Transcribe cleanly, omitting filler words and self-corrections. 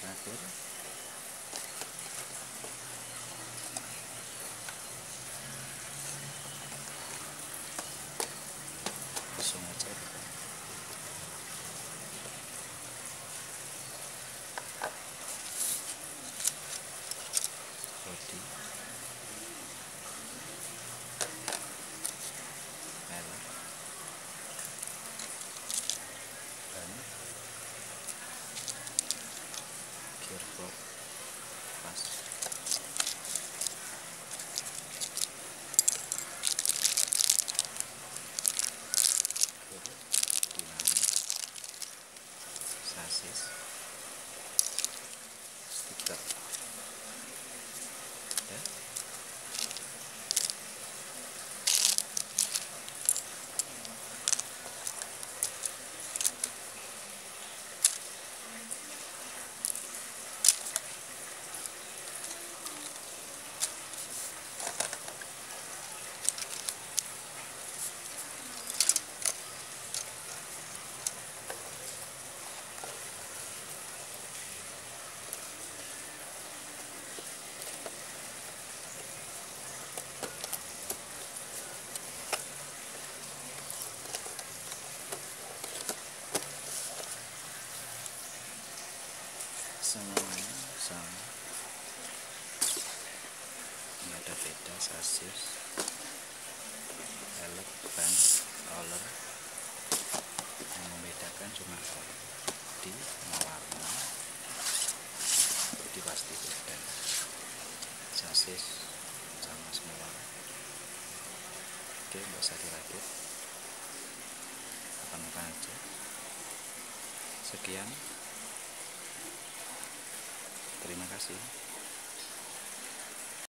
terakhir. Langsung aja bodi, velg, ban, gearbox, pas, dinamo, sasis, stiker. Ya. Semuanya sama, nggak ada beda. Sasis, velg, ban, roller. Yang membedakan cuma bodi sama warna. Bodi pasti beda, sasis sama semua. Oke, nggak usah dirakit, apa-apa aja. Sekian, terima kasih.